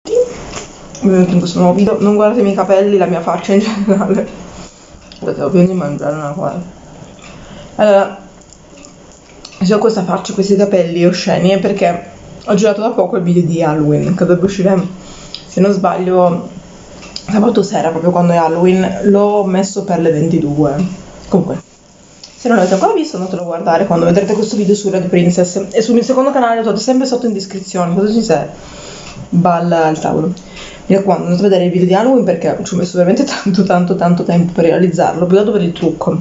benvenuti in questo nuovo video. Non guardate i miei capelli, la mia faccia in generale. Guardate, ho bisogno di mangiare una cosa. Allora, se ho questa faccia, questi capelli osceni è perché ho girato da poco il video di Halloween, che dovrebbe uscire, se non sbaglio, sabato sera, proprio quando è Halloween. L'ho messo per le 22. Comunque, se non l'avete ancora visto, andatelo a guardare quando vedrete questo video su Red Princess. E sul mio secondo canale lo trovate sempre sotto in descrizione. Cosa ci sei? Balla al tavolo. Mi raccomando, andate a vedere il video di Halloween perché ci ho messo veramente tanto tempo per realizzarlo, più che altro per il trucco.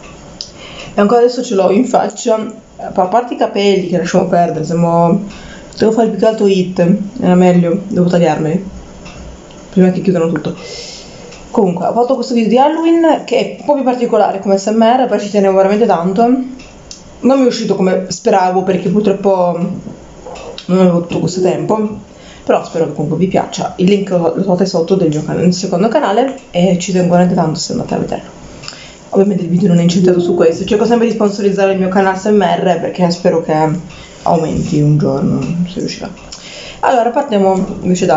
E ancora adesso ce l'ho in faccia, a parte i capelli che lasciamo perdere, devo fare più che altro hit, era meglio, devo tagliarmeli prima che chiudano tutto. Comunque, ho fatto questo video di Halloween che è un po' più particolare come SMR, perché ci tenevo veramente tanto. Non mi è uscito come speravo perché purtroppo non avevo tutto questo tempo, però spero che comunque vi piaccia. Il link lo trovate sotto del mio secondo canale e ci tengo veramente tanto se andate a vederlo. Ovviamente il video non è incentrato su questo, cerco sempre di sponsorizzare il mio canale SMR perché spero che aumenti un giorno, se riuscirà. Allora, partiamo invece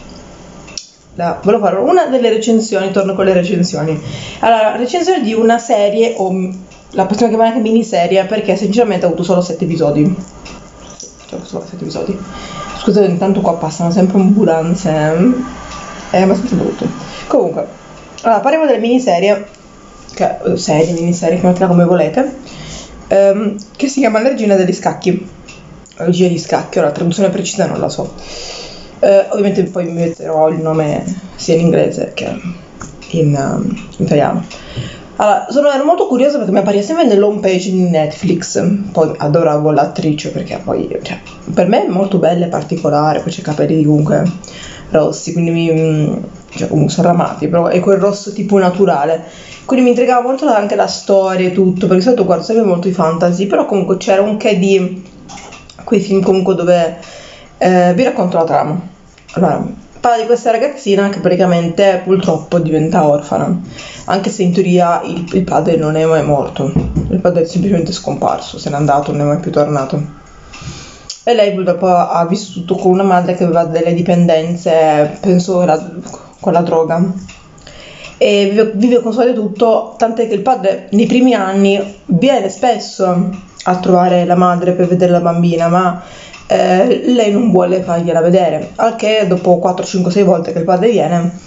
volevo fare una delle recensioni, torno con le recensioni. Allora, recensione di una serie, o la possiamo chiamare anche miniserie, perché sinceramente ha avuto solo 7 episodi. Cioè, solo 7 episodi. Scusate, intanto qua passano sempre ambulanze, è abbastanza brutto. Comunque, allora, parliamo delle miniserie, miniserie, chiamatela come volete, che si chiama La Regina degli Scacchi. La Regina degli Scacchi, ora la traduzione precisa non la so. Ovviamente poi mi metterò il nome sia in inglese che in italiano. Allora, ero molto curiosa perché mi appariva sempre nell'home page di Netflix. Poi adoravo l'attrice perché poi, cioè, per me è molto bella e particolare. Poi c'è i capelli comunque rossi, quindi cioè, comunque sono ramati, però è quel rosso tipo naturale. Quindi mi intrigava molto anche la storia e tutto, perché di solito guardo sempre molto i fantasy, però comunque c'era un che di quei film comunque dove vi racconto la trama. Allora, parla di questa ragazzina che praticamente purtroppo diventa orfana, anche se in teoria il padre non è mai morto, il padre è semplicemente scomparso, se n'è andato, non è mai più tornato. E lei purtroppo ha vissuto con una madre che aveva delle dipendenze, penso con la droga, e vive con suo tutto, tant'è che il padre nei primi anni viene spesso a trovare la madre per vedere la bambina, ma lei non vuole fargliela vedere, al che dopo 4, 5, 6 volte che il padre viene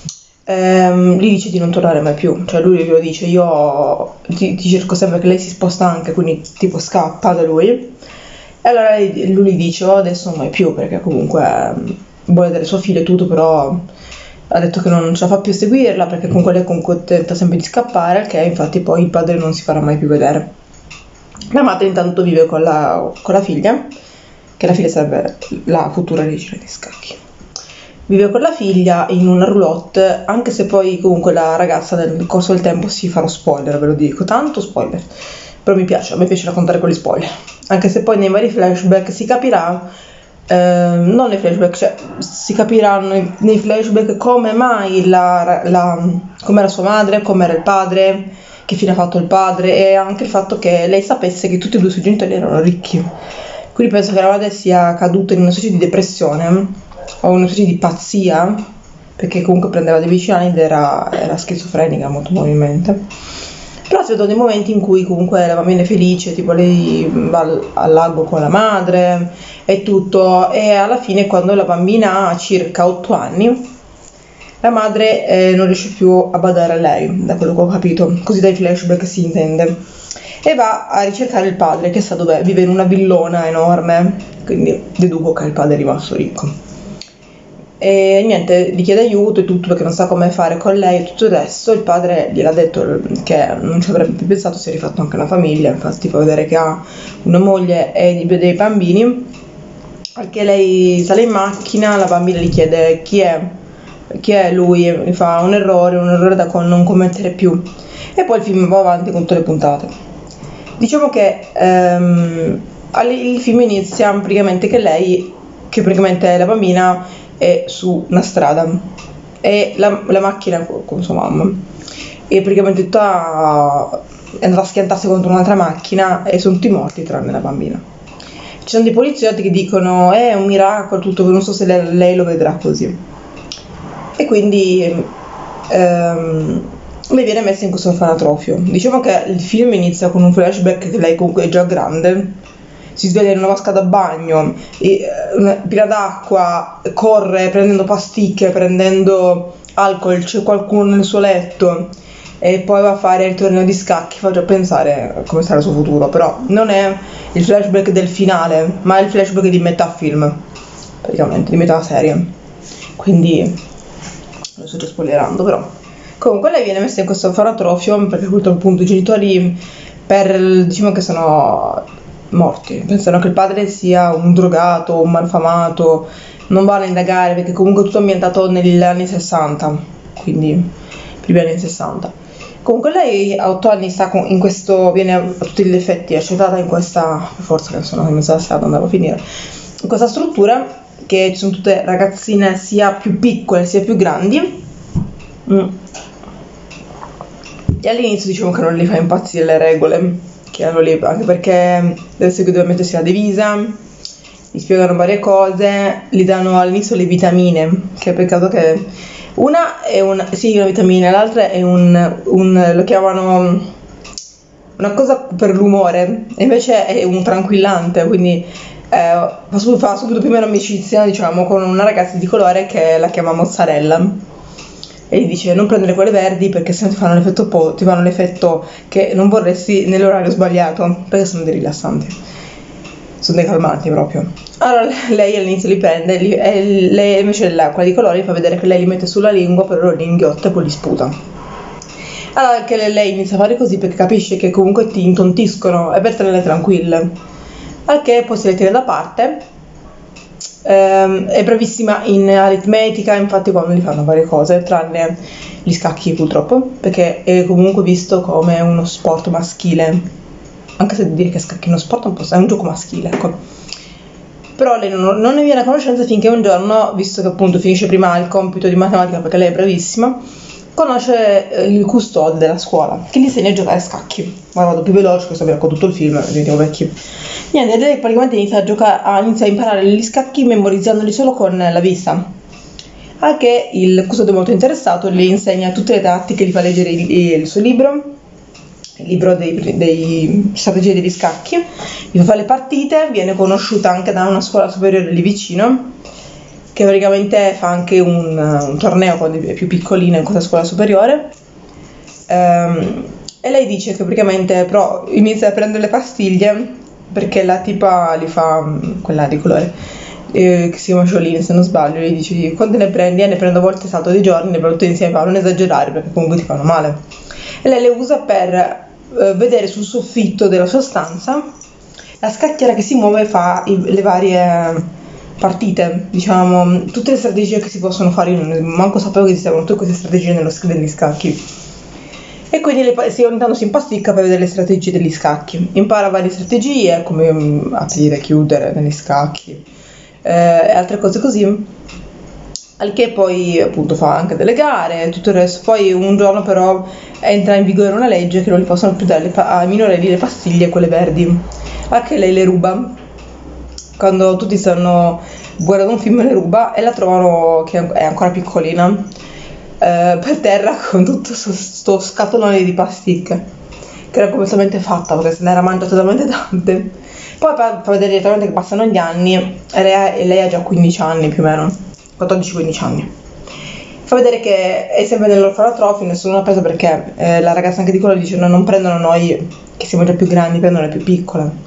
gli dice di non tornare mai più. Cioè lui glielo dice: io ti cerco sempre, che lei si sposta anche, quindi tipo scappa da lui. E allora lui gli dice: oh, adesso non mai più, perché comunque vuole vedere suo figlio e tutto, però ha detto che non ce la fa più a seguirla, perché comunque lei tenta sempre di scappare, al che infatti poi il padre non si farà mai più vedere. La madre intanto vive con la figlia, che la figlia sarebbe la futura regina dei scacchi. Vive con la figlia in una roulotte, anche se poi comunque la ragazza nel corso del tempo si farà spoiler, ve lo dico, tanto spoiler. Però a me piace raccontare quegli spoiler, anche se poi nei vari flashback si capirà, non nei flashback, cioè si capirà nei flashback come mai com'era sua madre, com'era il padre, che fine ha fatto il padre, e anche il fatto che lei sapesse che tutti e due i suoi genitori erano ricchi. Quindi penso che la madre sia caduta in una specie di depressione o una specie di pazzia, perché comunque prendeva dei medicinali ed era schizofrenica molto probabilmente. Però si vedono dei momenti in cui comunque la bambina è felice, tipo lei va al lago con la madre e tutto, e alla fine quando la bambina ha circa 8 anni la madre non riesce più a badare a lei, da quello che ho capito, così dai flashback si intende, e va a ricercare il padre, che sa dov'è, vive in una villona enorme, quindi deduco che il padre è rimasto ricco. E niente, gli chiede aiuto e tutto perché non sa come fare con lei e tutto il resto. Il padre gliel'ha detto che non ci avrebbe più pensato, si è rifatto anche una famiglia, infatti fa vedere che ha una moglie e dei bambini, anche lei sale in macchina, la bambina gli chiede chi è lui, e mi fa un errore da non commettere più, e poi il film va avanti con tutte le puntate. Diciamo che il film inizia praticamente che praticamente la bambina è su una strada e la macchina con sua mamma, e praticamente è andata a schiantarsi contro un'altra macchina e sono tutti morti tranne la bambina. Ci sono dei poliziotti che dicono è un miracolo tutto, non so se lei lo vedrà così. e quindi lei viene messa in questo orfanatrofio. Diciamo che il film inizia con un flashback che lei comunque è già grande, si sveglia in una vasca da bagno, piena d'acqua, corre prendendo pasticche, prendendo alcol, c'è qualcuno nel suo letto, e poi va a fare il torneo di scacchi. Fa già pensare a come sarà il suo futuro, però non è il flashback del finale, ma è il flashback di metà film, praticamente, di metà serie, quindi lo sto già spoilerando. Però comunque lei viene messa in questo orfanatrofio perché appunto i genitori, diciamo che sono morti, pensano che il padre sia un drogato, un malfamato, non vanno a indagare perché comunque è tutto ambientato negli anni 60, quindi primi anni 60. Comunque lei a 8 anni sta in questo, viene a tutti gli effetti accettata in questa, forza che sono in mezzo alla strada, andavo a finire, in questa struttura che ci sono tutte ragazzine sia più piccole sia più grandi. E all'inizio diciamo che non li fa impazzire le regole che hanno lì, anche perché deve mettersi la divisa, gli spiegano varie cose, gli danno all'inizio le vitamine, che è peccato che una è una vitamina, l'altra è lo chiamano una cosa per l'umore, e invece è un tranquillante, quindi fa subito più o meno amicizia, diciamo, con una ragazza di colore che la chiama Mozzarella, e gli dice non prendere quelle verdi perché sennò ti fanno l'effetto che non vorresti nell'orario sbagliato, perché sono dei rilassanti, sono dei calmanti proprio. Allora lei all'inizio li prende e lei invece quella di colore gli fa vedere che lei li mette sulla lingua, però li inghiotta e poi li sputa. Allora anche lei inizia a fare così perché capisce che comunque ti intontiscono, e per tenerle tranquille, al che poi se le tira da parte. È bravissima in aritmetica, infatti quando gli fanno varie cose, tranne gli scacchi purtroppo, perché è comunque visto come uno sport maschile, anche se dire che scacchi è uno sport è un gioco maschile, ecco. Però lei non ne viene a conoscenza finché un giorno, visto che appunto finisce prima il compito di matematica perché lei è bravissima, conosce il custode della scuola che gli insegna a giocare a scacchi. Ma vado più veloce, questo vi racconto tutto il film, diventiamo vecchi. Niente, lei praticamente inizia a imparare gli scacchi memorizzandoli solo con la vista. Anche il custode molto interessato le insegna tutte le tattiche, gli fa leggere il suo libro, il libro dei strategie degli scacchi, gli fa fare le partite, viene conosciuta anche da una scuola superiore lì vicino, che praticamente fa anche un torneo quando è più piccolina in questa scuola superiore. E lei dice che praticamente però inizia a prendere le pastiglie perché la tipa li fa, quella di colore, che si chiama Jolene se non sbaglio, gli dice quando ne prendi? Ne prendo a volte salto dei giorni, ne prendo tutte insieme, fa non esagerare perché comunque ti fanno male. E lei le usa per vedere sul soffitto della sua stanza la scacchiera che si muove e fa le varie partite, diciamo, tutte le strategie che si possono fare. Io manco sapevo che esistevano tutte queste strategie negli scacchi, e quindi ogni tanto si impasticca per vedere le strategie degli scacchi, impara varie strategie come aprire e chiudere negli scacchi e altre cose così, al che poi appunto fa anche delle gare e tutto il resto. Poi un giorno però entra in vigore una legge che non gli possono più dare ai minorenni le pastiglie, quelle verdi, anche lei le ruba. Quando tutti stanno guardando un film le ruba e la trovano che è ancora piccolina per terra con tutto sto scatolone di pasticche che era completamente fatta perché se ne era mangiata talmente tante. Poi fa vedere direttamente che passano gli anni e lei ha già 15 anni più o meno, 14-15 anni. Fa vedere che è sempre nell'orfanotrofio, nessuno l'ha preso perché la ragazza anche di quello dice no, non prendono noi che siamo già più grandi, prendono le più piccole.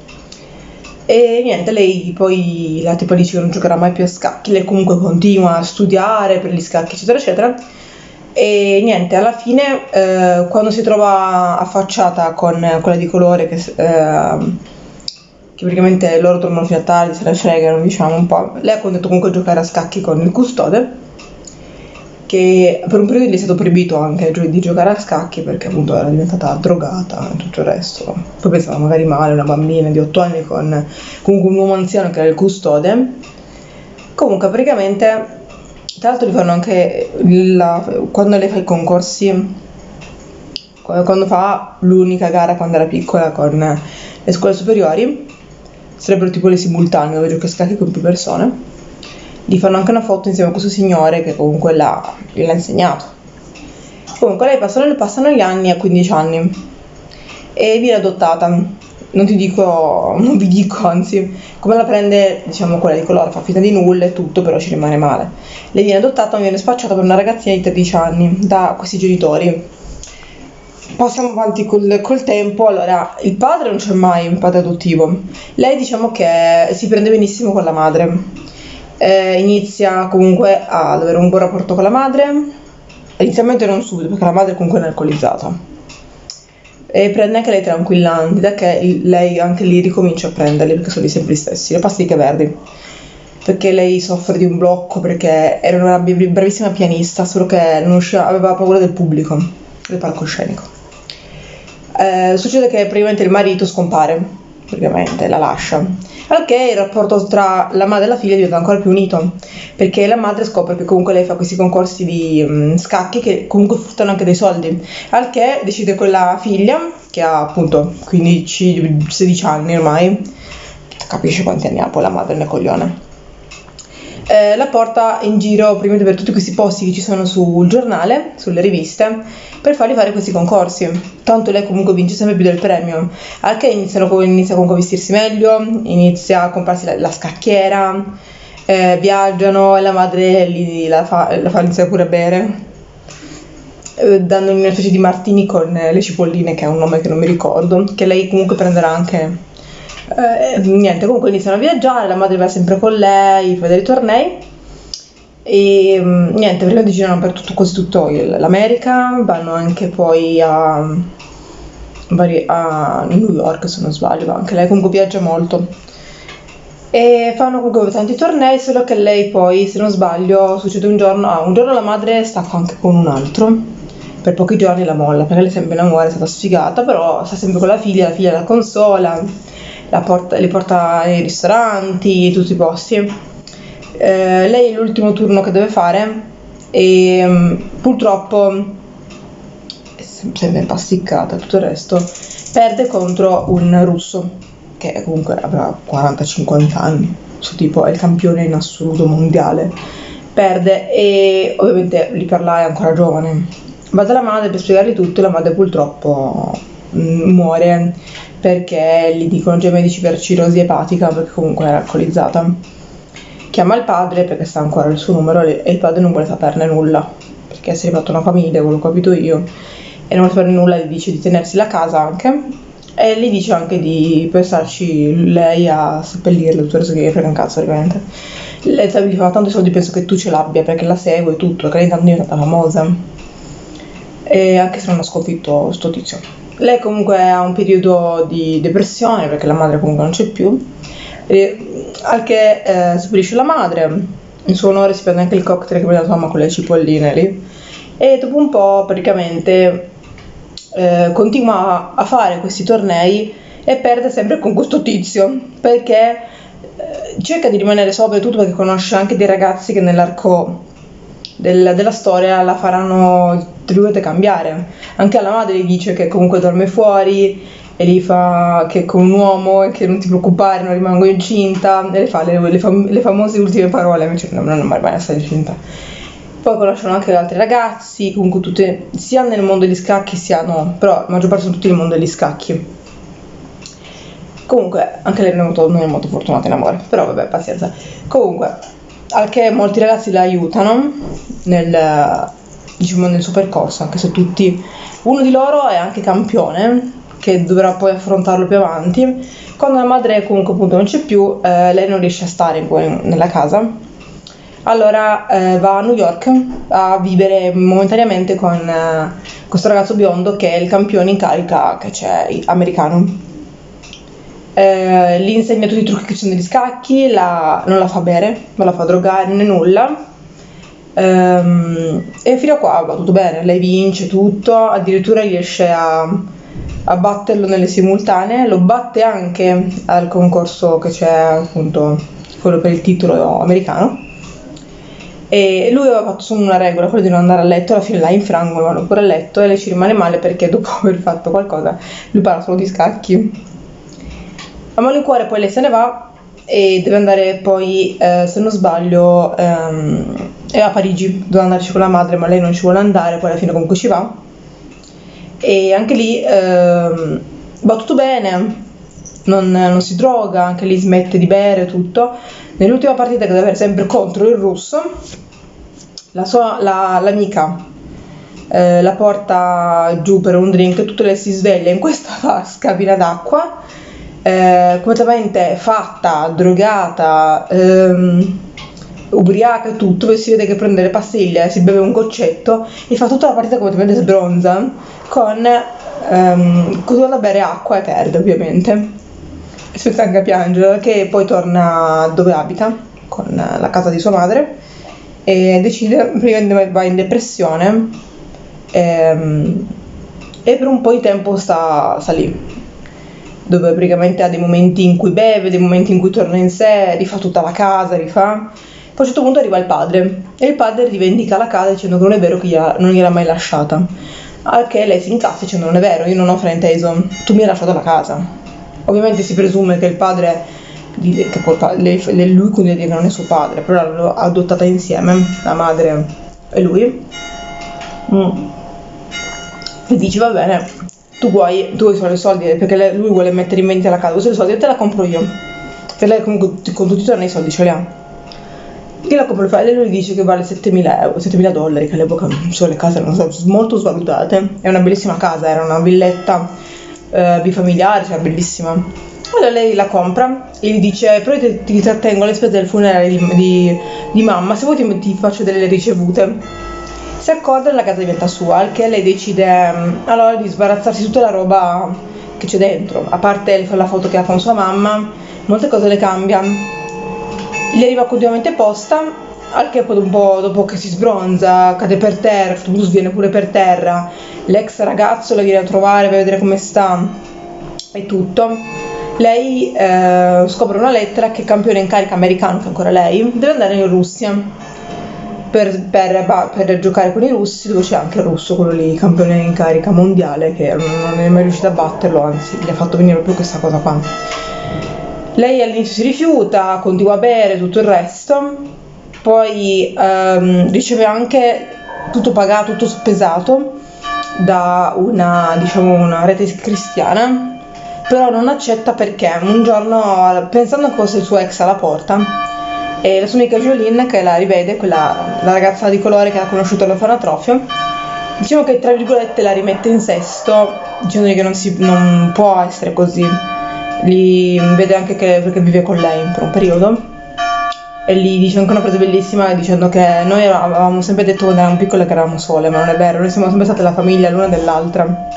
E niente, lei poi la tipa dice che non giocherà mai più a scacchi, lei comunque continua a studiare per gli scacchi eccetera eccetera. E niente, alla fine quando si trova affacciata con quella di colore che praticamente loro tornano fino a tardi, se ne fregano, diciamo un po', lei ha continuato comunque a giocare a scacchi con il custode, che per un periodo gli è stato proibito anche di giocare a scacchi perché appunto era diventata drogata e tutto il resto. Poi pensava magari male una bambina di 8 anni con comunque un uomo anziano che era il custode. Comunque praticamente, tra l'altro gli fanno anche quando lei fa i concorsi, quando fa l'unica gara quando era piccola con le scuole superiori, sarebbero tipo le simultanee dove giochi a scacchi con più persone. gli fanno anche una foto insieme a questo signore che comunque gliel'ha insegnato. Comunque lei passano gli anni, a 15 anni, e viene adottata. Non vi dico anzi come la prende, diciamo, quella di colore, fa finta di nulla e tutto, però ci rimane male. Lei viene adottata, ma viene spacciata per una ragazzina di 13 anni da questi genitori. Passiamo avanti col tempo. Allora, il padre non c'è mai, un padre adottivo. Lei, diciamo, che si prende benissimo con la madre. Inizia comunque ad avere un buon rapporto con la madre. Inizialmente non subito, perché la madre comunque è alcolizzata. E prende anche lei tranquillanti, da che lei anche lì ricomincia a prenderli, perché sono sempre gli stessi, le pasticche verdi. Perché lei soffre di un blocco, perché era una bravissima pianista, solo che non aveva paura del pubblico, del palcoscenico. Succede che praticamente il marito scompare, praticamente la lascia. Al che il rapporto tra la madre e la figlia diventa ancora più unito, perché la madre scopre che comunque lei fa questi concorsi di scacchi che comunque fruttano anche dei soldi, al che decide con la figlia, che ha appunto 15-16 anni ormai, capisce quanti anni ha poi la madre nel coglione, la porta in giro praticamente per tutti questi posti che ci sono sul giornale, sulle riviste, per fargli fare questi concorsi. Tanto lei comunque vince sempre più del premio, al che inizia comunque a vestirsi meglio, inizia a comprarsi la scacchiera, viaggiano, e la madre la fa iniziare pure a bere, dandogli una specie di martini con le cipolline, che è un nome che non mi ricordo, che lei comunque prenderà anche. Niente, comunque iniziano a viaggiare, la madre va sempre con lei, fa dei tornei e niente, prima girano per quasi tutto l'America, vanno anche poi a New York, se non sbaglio, anche lei comunque viaggia molto e fanno comunque tanti tornei, solo che lei poi, se non sbaglio, succede un giorno la madre stacca anche con un altro, per pochi giorni la molla, perché lei è sempre in amore, è stata sfigata, però sta sempre con la figlia la consola, li porta nei ristoranti, tutti i posti. Lei è l'ultimo turno che deve fare e purtroppo è sempre impasticcata, tutto il resto, perde contro un russo che comunque aveva 40-50 anni, suo tipo è il campione in assoluto mondiale. Perde e ovviamente lì per là è ancora giovane. Va dalla madre per spiegargli tutto e la madre purtroppo muore, perché gli dicono già i medici per cirrosi epatica, perché comunque era alcolizzata. Chiama il padre perché sa ancora il suo numero e il padre non vuole saperne nulla, perché si è fatto una famiglia, quello che ho capito io, e non vuole saperne nulla, gli dice di tenersi la casa anche, e gli dice anche di pensarci lei a seppellirla, tutto il resto che frega un cazzo ovviamente. Lei gli fa: tanto soldi penso che tu ce l'abbia, perché la seguo e tutto, perché lei intanto è diventata famosa, e anche se non ha sconfitto sto tizio. Lei comunque ha un periodo di depressione, perché la madre comunque non c'è più, al che supplisce la madre, in suo onore si prende anche il cocktail che mi ha dato mamma con le cipolline lì, e dopo un po' praticamente continua a fare questi tornei e perde sempre con questo tizio, perché cerca di rimanere sobrio e tutto, perché conosce anche dei ragazzi che nell'arco della storia la faranno cambiare. Anche alla madre gli dice che comunque dorme fuori e gli fa che è con un uomo e che non ti preoccupare, non rimango incinta, e le fa le famose ultime parole, invece non è mai essere incinta. Poi conoscono anche altri ragazzi, comunque tutte, sia nel mondo degli scacchi sia no, però la maggior parte sono tutti nel mondo degli scacchi. Comunque anche lei non è molto fortunata in amore, però vabbè, pazienza. Comunque, al che molti ragazzi la aiutano nel suo percorso, anche se uno di loro è anche campione, che dovrà poi affrontarlo più avanti. Quando la madre comunque appunto non c'è più, lei non riesce a stare nella casa, allora va a New York a vivere momentaneamente con questo ragazzo biondo che è il campione in carica che c'è americano. Gli insegna tutti i trucchi che ci sono negli scacchi, non la fa bere, non la fa drogare né nulla, e fino a qua va tutto bene, lei vince tutto, addirittura riesce a batterlo nelle simultanee, lo batte anche al concorso che c'è, appunto quello per il titolo americano, e lui aveva fatto solo una regola, quella di non andare a letto, alla fine la infrangono, vanno pure a letto e lei ci rimane male perché dopo aver fatto qualcosa lui parla solo di scacchi. A malincuore poi lei se ne va e deve andare poi, se non sbaglio, è a Parigi, deve andarci con la madre, ma lei non ci vuole andare, poi alla fine comunque ci va. E anche lì va tutto bene, non si droga, anche lì smette di bere tutto. Nell'ultima partita che deve avere sempre contro il russo, l'amica la porta giù per un drink e tutto, lei si sveglia in questa vasca piena d'acqua, completamente fatta, drogata, ubriaca e tutto, e si vede che prende le pastiglie, si beve un goccetto e fa tutta la partita completamente sbronza, continuando a bere acqua e perde ovviamente, e si mette anche a piangere, che poi torna dove abita, con la casa di sua madre, e decide, praticamente va in depressione, e per un po' di tempo sta lì, dove praticamente ha dei momenti in cui beve, dei momenti in cui torna in sé, rifà tutta la casa, rifà. Poi a un certo punto arriva il padre, e il padre rivendica la casa dicendo che non è vero che non gliel'ha mai lasciata. Al che lei si incazza dicendo: non è vero, io non ho frainteso, tu mi hai lasciato la casa. Ovviamente si presume che il padre, che lui quindi dice che non è suo padre, però l'hanno adottata insieme, la madre e lui. E dici: va bene, tu vuoi solo i soldi, perché lui vuole mettere in vendita la casa, vuoi solo i soldi, e te la compro io, che lei comunque con tutti i giorni i soldi ce li ha. Che la compra, e lui dice che vale 7.000 dollari, che all'epoca sono le case erano molto svalutate. È una bellissima casa, era una villetta bifamiliare, cioè bellissima. Allora lei la compra e gli dice: però io ti trattengo le spese del funerale di mamma, se vuoi ti faccio delle ricevute. Si accorda e la casa diventa sua, al che lei decide allora di sbarazzarsi tutta la roba che c'è dentro, a parte la foto che ha con sua mamma, molte cose le cambia. Gli arriva continuamente posta, al che poi un po' dopo che si sbronza, cade per terra, l'autobus viene pure per terra, l'ex ragazzo la viene a trovare per vedere come sta e tutto. Lei scopre una lettera che il campione in carica americano, che ancora lei, deve andare in Russia per giocare con i russi, dove c'è anche il russo, quello lì, campione in carica mondiale, che non è mai riuscito a batterlo, anzi gli ha fatto venire proprio questa cosa qua. Lei all'inizio si rifiuta, continua a bere tutto il resto, poi riceve anche tutto pagato, tutto spesato da una rete cristiana, però non accetta perché un giorno, pensando che fosse il suo ex alla porta, e la sua amica Jolene, che la rivede, la ragazza di colore che ha conosciuto all'orfanotrofio, diciamo che tra virgolette la rimette in sesto, dicendogli che non può essere così. Li vede anche perché vive con lei per un periodo, e gli dice anche una frase bellissima dicendo che noi avevamo sempre detto quando eravamo piccole che eravamo sole, ma non è vero, noi siamo sempre state la famiglia l'una dell'altra,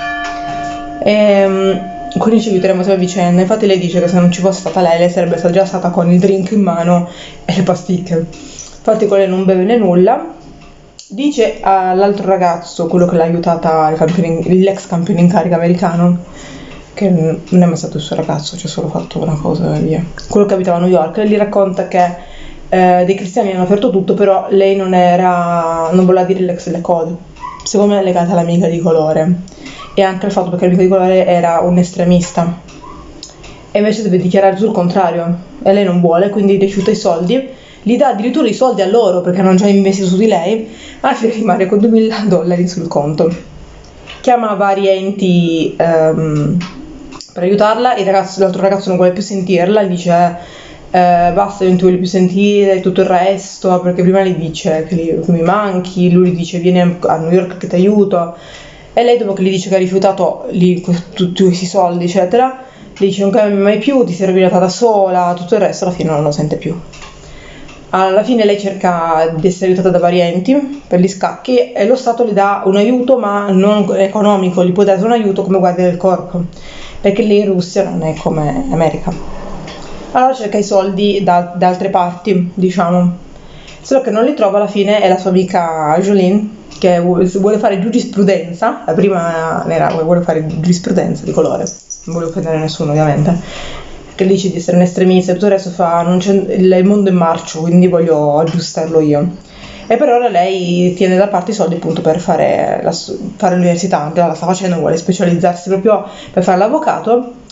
e quindi ci aiuteremo sempre a vicenda. Infatti lei dice che se non ci fosse stata lei sarebbe già stata con il drink in mano e le pasticche. Infatti con lei non beve né nulla. Dice all'altro ragazzo, quello che l'ha aiutata, l'ex campione in carica americano, che non è mai stato il suo ragazzo, ci ha solo fatto una cosa e via, quello che abitava a New York. Lei gli racconta che dei cristiani hanno aperto tutto, però lei non voleva dire le cose, secondo me è legata all'amica di colore, e anche al fatto perché l'amica di colore era un estremista, e invece deve dichiarare sul contrario, e lei non vuole, quindi rifiuta i soldi, gli dà addirittura i soldi a loro perché hanno già investito su di lei, alla fine rimane con 2.000 dollari sul conto. Chiama vari enti per aiutarla, l'altro ragazzo non vuole più sentirla, gli dice basta, non ti voglio più sentire, tutto il resto, perché prima gli dice che mi manchi, lui gli dice vieni a New York che ti aiuto, e lei dopo che gli dice che ha rifiutato tutti questi soldi eccetera, gli dice non cambia mai più, ti sei rovinata da sola, tutto il resto, alla fine non lo sente più. Alla fine lei cerca di essere aiutata da vari enti per gli scacchi, e lo Stato le dà un aiuto, ma non economico, gli può dare un aiuto come guardia del corpo, perché lì in Russia non è come America. Allora cerca i soldi da altre parti, diciamo, solo che non li trova. Alla fine è la sua amica Jolene, che vuole fare giurisprudenza, la prima nera vuole fare giurisprudenza di colore, non vuole offendere nessuno ovviamente, che dice di essere un estremista e tutto il resto, il mondo è in marcio, quindi voglio aggiustarlo io. E per ora lei tiene da parte i soldi appunto per fare l'università, già la sta facendo, vuole specializzarsi proprio per fare l'avvocato,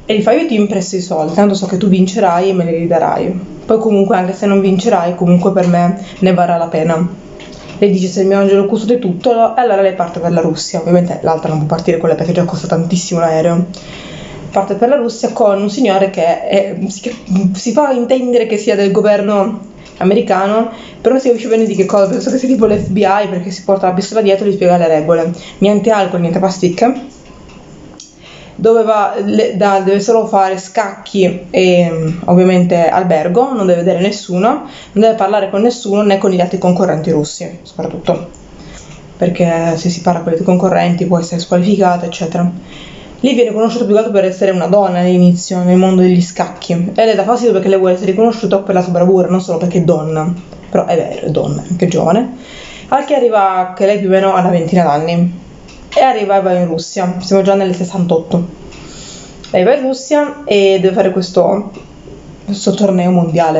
e gli fa: io ti impresto i soldi, tanto so che tu vincerai e me li ridarai, poi comunque anche se non vincerai comunque per me ne varrà la pena. Lei dice: se il mio angelo custode tutto, e allora lei parte per la Russia. Ovviamente l'altra non può partire con lei perché già costa tantissimo l'aereo. Parte per la Russia con un signore che si fa intendere che sia del governo americano, però non si capisce bene di che cosa, penso che sia tipo l'FBI, perché si porta la pistola dietro e gli spiega le regole: niente alcol, niente pasticche, deve solo fare scacchi e ovviamente albergo, non deve vedere nessuno, non deve parlare con nessuno né con gli altri concorrenti russi, soprattutto perché se si parla con i concorrenti può essere squalificata, eccetera. Lì viene conosciuto più che altro per essere una donna all'inizio nel mondo degli scacchi, e le dà fastidio perché lei vuole essere riconosciuta per la sua bravura, non solo perché è donna, però è vero, è donna, è anche giovane, al che arriva che lei più o meno ha una ventina d'anni e arriva e va in Russia, siamo già nel 68. Lei va in Russia e deve fare questo torneo mondiale,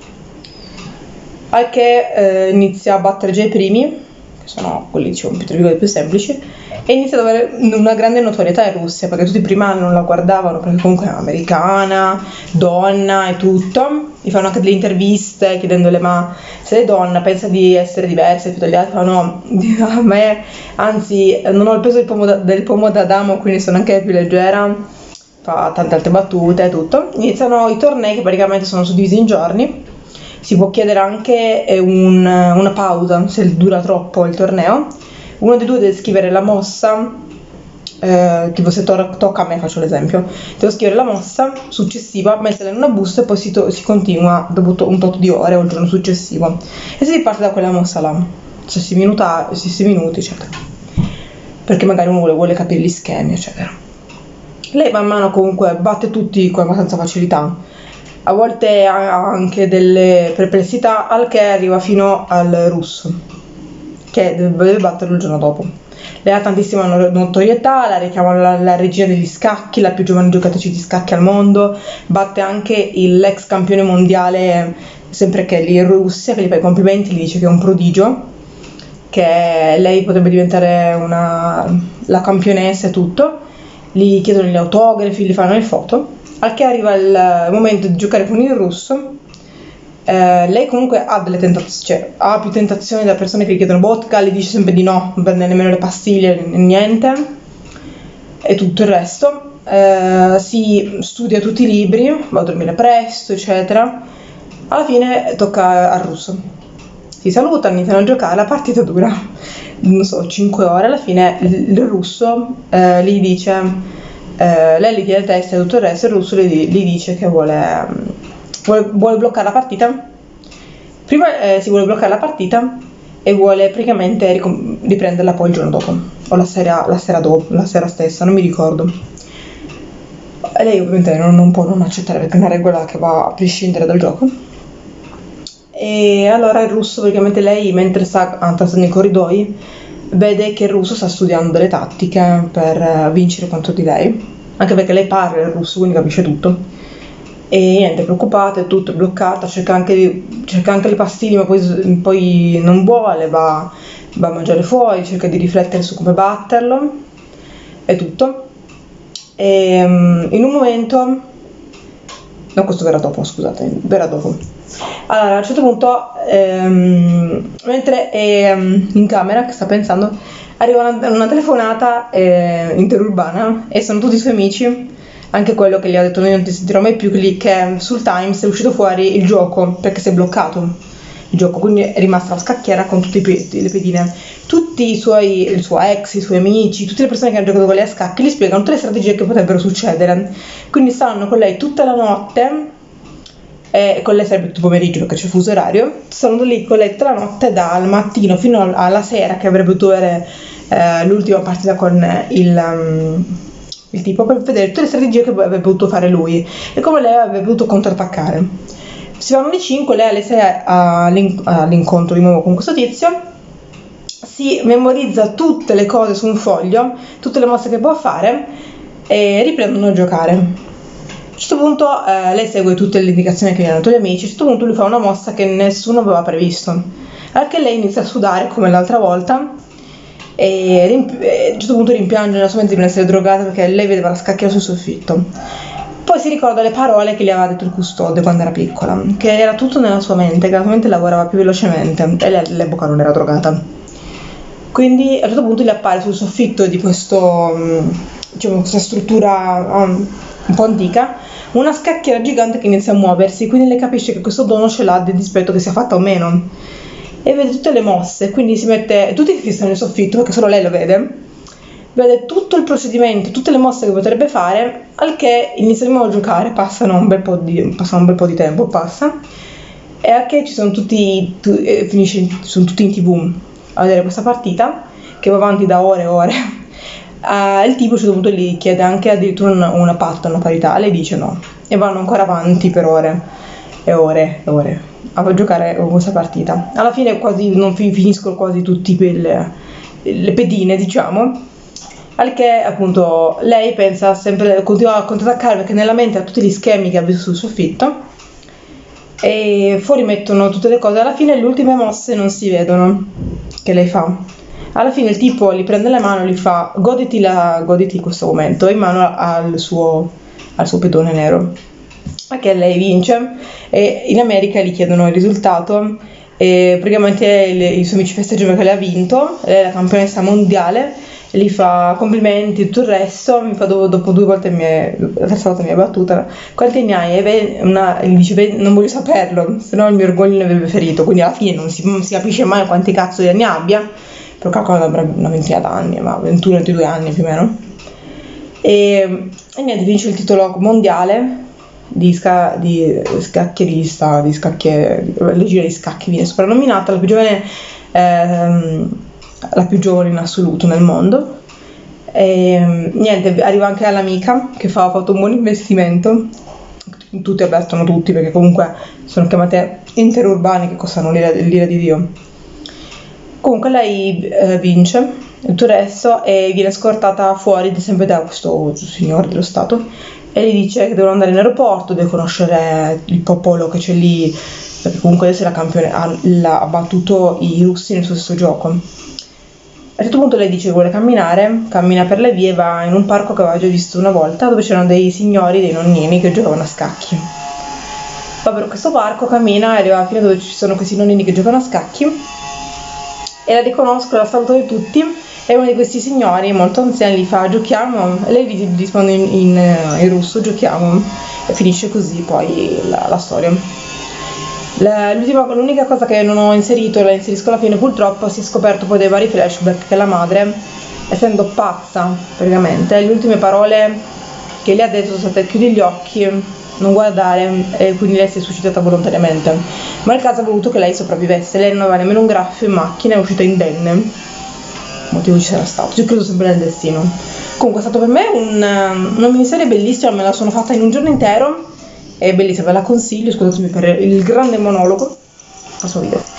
al che inizia a battere già i primi, che sono quelli diciamo più semplici, e inizia ad avere una grande notorietà in Russia, perché tutti prima non la guardavano perché comunque è americana, donna e tutto. Gli fanno anche delle interviste chiedendole: ma se è donna pensa di essere diversa rispetto agli altri? Fa: no, a me anzi non ho il peso del pomo d'Adamo, quindi sono anche più leggera. Fa tante altre battute e tutto. Iniziano i tornei che praticamente sono suddivisi in giorni. Si può chiedere anche una pausa se dura troppo il torneo. Uno dei due deve scrivere la mossa, tipo se tocca a me, faccio l'esempio, devo scrivere la mossa successiva, metterla in una busta e poi si continua dopo un tot di ore o il giorno successivo, e si parte da quella mossa là, stessi minuti, eccetera, perché magari uno vuole capire gli schemi, eccetera. Lei man mano comunque batte tutti con abbastanza facilità, a volte ha anche delle perplessità, al che arriva fino al russo, che deve batterlo il giorno dopo. Lei ha tantissima notorietà, la richiamano la regina degli scacchi, la più giovane giocatrice di scacchi al mondo, batte anche l'ex campione mondiale, sempre che è lì in Russia, che gli fa i complimenti, gli dice che è un prodigio, che lei potrebbe diventare la campionessa e tutto. Gli chiedono gli autografi, gli fanno le foto, al che arriva il momento di giocare con il russo. Lei comunque ha delle tentazioni, cioè ha più tentazioni da persone che gli chiedono vodka, gli dice sempre di no, non prende nemmeno le pastiglie, niente, e tutto il resto. Si studia tutti i libri, va a dormire presto, eccetera. Alla fine tocca al russo. Si salutano, iniziano a giocare, la partita dura, non so, 5 ore. Alla fine il russo gli dice, lei gli chiede testa e tutto il resto, il russo gli dice che vuole bloccare la partita. Prima si vuole bloccare la partita e vuole praticamente riprenderla poi il giorno dopo, o la sera dopo, la sera stessa, non mi ricordo. E lei ovviamente non può non accettare, perché è una regola che va a prescindere dal gioco. E allora il russo, praticamente lei, mentre sta andando nei corridoi, vede che il russo sta studiando delle tattiche per vincere contro di lei, anche perché lei parla il russo, quindi capisce tutto. E niente, è preoccupata, è tutto, è bloccata, cerca anche le pastiglie, ma poi non vuole, va a mangiare fuori, cerca di riflettere su come batterlo e tutto. E in un momento, no, questo verrà dopo, scusate, verrà dopo. Allora, a un certo punto, mentre è in camera che sta pensando, arriva una telefonata interurbana, e sono tutti i suoi amici, anche quello che gli ha detto noi non ti sentirò mai più, che sul Times è uscito fuori il gioco perché si è bloccato il gioco, quindi è rimasta la scacchiera con tutte le pedine. Tutti il suo ex, i suoi amici, tutte le persone che hanno giocato con lei a scacchi gli spiegano tutte le strategie che potrebbero succedere, quindi stanno con lei tutta la notte, e con lei sarebbe tutto pomeriggio perché c'è fuso orario, stanno lì con lei tutta la notte, dal mattino fino alla sera che avrebbe dovuto avere l'ultima partita con il tipo, per vedere tutte le strategie che avrebbe potuto fare lui e come lei avrebbe potuto controattaccare. Si vanno alle 5, lei alle 6 all'incontro di nuovo con questo tizio, si memorizza tutte le cose su un foglio, tutte le mosse che può fare, e riprendono a giocare. A un certo punto lei segue tutte le indicazioni che gli hanno dato gli amici. A un certo punto lui fa una mossa che nessuno aveva previsto, anche lei inizia a sudare come l'altra volta, e a un certo punto rimpiange la sua mente di non essere drogata perché lei vedeva la scacchiera sul soffitto. Poi si ricorda le parole che gli aveva detto il custode quando era piccola, che era tutto nella sua mente, che la sua mente lavorava più velocemente e lei all'epoca non era drogata. Quindi a un certo punto gli appare sul soffitto di diciamo, questa struttura un po' antica, una scacchiera gigante che inizia a muoversi, quindi lei capisce che questo dono ce l'ha del dispetto che sia fatta o meno. E vede tutte le mosse, quindi si mette, tutti si fissano nel soffitto perché solo lei lo vede tutto il procedimento, tutte le mosse che potrebbe fare, al che inizia di nuovo a giocare, passa un bel po' di tempo, e al che ci sono sono tutti in TV a vedere questa partita, che va avanti da ore e ore. Il tipo a un certo punto gli chiede anche addirittura una patta, una parità, lei dice no, e vanno ancora avanti per ore e ore e ore a giocare con questa partita. Alla fine quasi non finiscono quasi tutti le pedine, diciamo, al che appunto lei pensa sempre, continua a contrattaccare perché nella mente ha tutti gli schemi che ha visto sul soffitto, e fuori mettono tutte le cose. Alla fine le ultime mosse non si vedono che lei fa. Alla fine il tipo li prende le mani e gli fa goditi questo momento, in mano al suo pedone nero, che lei vince, e in America gli chiedono il risultato e praticamente i suoi amici festeggiano perché lei ha vinto, lei è la campionessa mondiale, e gli fa complimenti e tutto il resto. Mi fa dopo 2 volte la terza volta mi ha battuta, quanti ne hai? E gli dice non voglio saperlo, se no il mio orgoglio ne avrebbe ferito. Quindi alla fine non si capisce mai quanti cazzo di anni abbia, però calcola che avrà una ventina d'anni, ma 21-22 anni più o meno. E niente, vince il titolo mondiale di scacchierista, leggera di scacchi, viene soprannominata la più giovane in assoluto nel mondo. E niente, arriva anche all'amica che ha fatto un buon investimento. Tutti avvertono tutti perché comunque sono chiamate interurbani che costano l'ira di Dio. Comunque lei vince tutto il resto e viene scortata fuori sempre da questo signore dello Stato, e gli dice che devono andare in aeroporto, deve conoscere il popolo che c'è lì, perché comunque adesso è la campione, ha battuto i russi nel suo stesso gioco. A un certo punto lei dice che vuole cammina per le vie, va in un parco che aveva già visto una volta, dove c'erano dei signori, dei nonnini che giocavano a scacchi. Va per questo parco, cammina e arriva alla fine dove ci sono questi nonnini che giocano a scacchi, e la riconosco, la saluto di tutti, e uno di questi signori molto anziani gli fa giochiamo, e lei gli risponde in russo giochiamo, e finisce così poi la storia. L'unica cosa che non ho inserito, la inserisco alla fine, purtroppo si è scoperto poi dai vari flashback che la madre, essendo pazza praticamente, le ultime parole che le ha detto sono state chiudi gli occhi, non guardare, e quindi lei si è suicidata volontariamente. Ma il caso ha voluto che lei sopravvivesse, lei non aveva nemmeno un graffio in macchina, è uscita indenne, motivo ci sarà stato, io credo sempre nel destino. Comunque è stato per me una miniserie bellissima, me la sono fatta in un giorno intero, è bellissima, ve la consiglio, scusatemi per il grande monologo, prossimo video.